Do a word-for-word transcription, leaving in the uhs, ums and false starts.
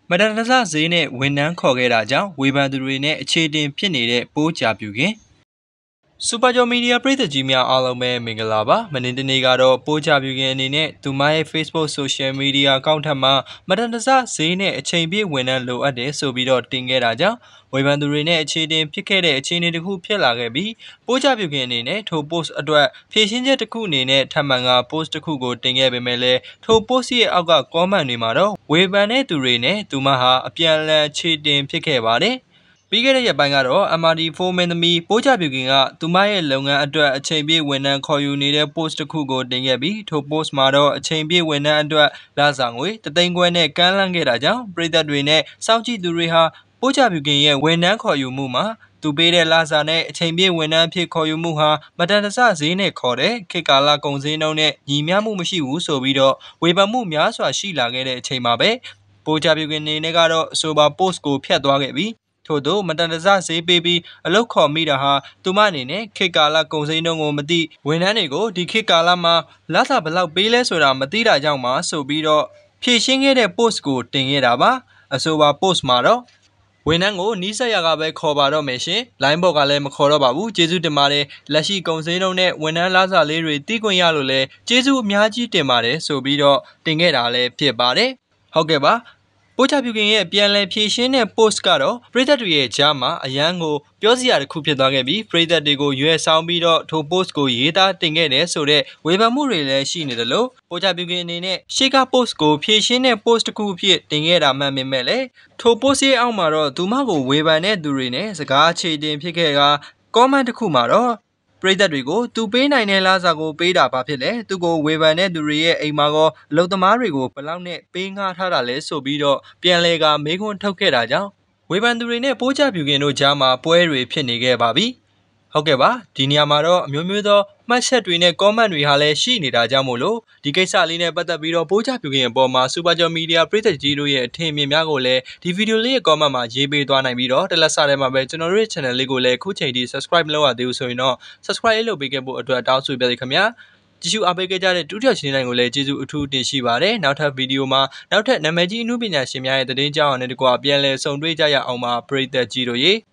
မတန်တဆဈေးနဲ့ဝန်ထမ်းခေါ်ခဲ့တာကြောင့်ဝေဖန်သူတွေနဲ့အခြေတင်ဖြစ်နေတဲ့ပိုးကြပြူခင်စူပါဂျော်မီဒီယာပရိသတ်ကြီးများအားလုံးပဲမင်္ဂလာပါမနေ့တနေ့ကတော့ပိုးကြပြူခင်အနေနဲ့သူမရဲ့ Facebook Social Media အကောင့်ထက်မှာမတန်တဆဈေးနဲ့အချိန်ပြည့်ဝန်ထမ်းလိုအပ်တယ်ဆိုပြီးတော့တင်ခဲ့တာကြောင့်ဝေဖန်သူတွေနဲ့အခြေတင်ဖြစ်ခဲ့တဲ့အခြေအနေတစ်ခုဖြစ်လာခဲ့ပြီးပိုးကြပြူခင်အနေနဲ့ထို post အတွက်ဖြည့်ရှင်းချက်တစ်ခုအနေနဲ့ထပ်မံက post တစ်ခုကိုတင်ခဲ့ပေမဲ့လည်းထို post ရဲ့အောက်က comment တွေမှာတော့ဝေဖန်တဲ့သူတွေနဲ့သူမဟာအပြန်အလှန်အခြေတင်ဖြစ်ခဲ့ပါတယ်ပြီးခဲ့တဲ့ရက်ပိုင်းကတော့ M R D four မင်းသမီးပိုးကြပြူခင်ကသူမရဲ့လုပ်ငန်းအတွက်အချိန်ပြည့်ဝန်ထမ်းခေါ်ယူနေတဲ့ post တစ်ခုကိုတင်ခဲ့ပြီးထို post မှာတော့အချိန်ပြည့်ဝန်ထမ်းအတွက်လစာငွေတသိန်းခွဲနဲ့ကမ်းလှမ်းခဲ့တာကြောင့်ပရိသတ်တွေနဲ့စောင့်ကြည့်သူတွေဟာပိုးကြပြူခင်ရဲ့ဝန်ထမ်းခေါ်ယူမှုမှာသူပေးတဲ့လစာနဲ့အချိန်ပြည့်ဝန်ထမ်းအဖြစ်ခေါ်ယူမှုဟာမတန်တဆဈေးနဲ့ခေါ်တဲ့ခေတ်ကာလကုန်ဈေးနှုန်းနဲ့ညီမျှမှုမရှိဘူးဆိုပြီးတော့ဝေဖန်မှုများစွာရှိလာခဲ့တဲ့အချိန်မှာပဲပိုးကြပြူခင်အနေနဲ့ကတော့အဆိုပါ post ကိုဖျက်သွားခဲ့ပြီးထို့သောမတန်တဆဈေးပေးပြီးအလုပ်ခေါ်မိတာဟာသူမအနေနဲ့ခေတ်ကာလကုန်စည်နှုန်းကိုမသိဝန်ထမ်းတွေကိုဒီခေတ်ကာလမှာလစာဘယ်လောက်ပေးလဲဆိုတာမသိတာကြောင့်ပါဆိုပြီးတော့ဖြည့်ရှင်းခဲ့တဲ့ post ကိုတင်ခဲ့တာပါအဆိုပါ post မှာတော့ဝန်ထမ်းကိုနီးစပ်ရာကပဲခေါ်ပါတော့မယ်ရှင်လိုင်းဘော်ကလည်းမခေါ်တော့ပါဘူးကျေးဇူးတင်ပါတယ်လက်ရှိကုန်စည်နှုန်းနဲ့ဝန်ထမ်းလစာလေးတွေတီးခွင့်ရလို့လဲကျေးဇူးအများကြီးတင်ပါတယ်ဆိုပြီးတော့တင်ခဲ့တာလည်းဖြစ်ပါတယ်ဟုတ်ကဲ့ပါပိုးကြပြူခင်ရဲ့ပြန်လည်ဖြည့်ရှင်းတဲ့ post ကတော့ပရိသတ်တွေရဲ့ကြားမှာအရန်ကိုပြောစရာတစ်ခုဖြစ်သွားခဲ့ပြီးပရိသတ်တွေကိုရွေးဆောင်ပြီးတော့ထို post ကိုရေးသားတင်ခဲ့တယ်ဆိုတဲ့ဝေဖန်မှုတွေလည်းရှိနေတယ်လို့ပိုးကြပြူခင်အနေနဲ့ရှေ့က post ကိုဖြည့်ရှင်းတဲ့ post တစ်ခုအဖြစ်တင်ခဲ့တာမှန်ပေမဲ့လည်းထို post ရဲ့အောက်မှာတော့သူမကိုဝေဖန်တဲ့သူတွေနဲ့စကားအခြေတင်ဖြစ်ခဲ့က comment တစ်ခုမှာတော့ပရိသတ်တွေကိုသူပေးနိုင်တဲ့လစာကိုပေးတာဘာဖြစ်လဲသူကိုဝေဖန်တဲ့သူတွေရဲ့အိမ်မှာကောအလုပ်သမားတွေကိုဘယ်လောက်နဲ့ပေးငှားထားတာလဲဆိုပြီးတော့ပြန်လဲကမေးခွန်းထုတ်ခဲ့တာကြောင့်ဝေဖန်သူတွေနဲ့ပိုးကြပြူခင်တို့ကြားမှာပွဲတွေဖြစ်နေခဲ့ပါပြီဟုတ်ကဲ့ပါဒီနေရာမှာတော့အမျိုးမျိုးသောမှတ်ချက်တွေနဲ့ comment တွေဟာလည်းရှိနေတာကြောင့်မို့လို့ဒီကိစ္စလေးနဲ့ပတ်သက်ပြီးတော့ပိုးကြပြူခင်အပေါ်မှာ Super Joy Media ပရိသတ်ကြီးတို့ရဲ့အထင်အမြင်များကိုလည်းဒီဗီဒီယိုလေးရဲ့ comment မှာရေးပေးသွားနိုင်ပြီးတော့တလက်စားထဲမှာပဲကျွန်တော်တို့ရဲ့ channel လေးကိုလည်းခုချိန်ထိ subscribe မလုပ်ရသေးဘူးဆိုရင်တော့ subscribe လေးလုပ်ပေးခဲ့ဖို့အတွက်တောင်းဆိုပါရစေခင်ဗျာကြည့်ရှုအားပေးကြတဲ့ဒုတိယရှင်တိုင်းကိုလည်းကျေးဇူးအထူးတင်ရှိပါတယ်နောက်ထပ်ဗီဒီယိုမှာနောက်ထပ်နာမည်ကြီးအမှုပညာရှင်များရဲ့သတင်းကြောင်းနဲ့တကွာပြန်လည်ဆုံတွေ့ကြရအောင်ပါပရိသတ်ကြီးတို့ရေ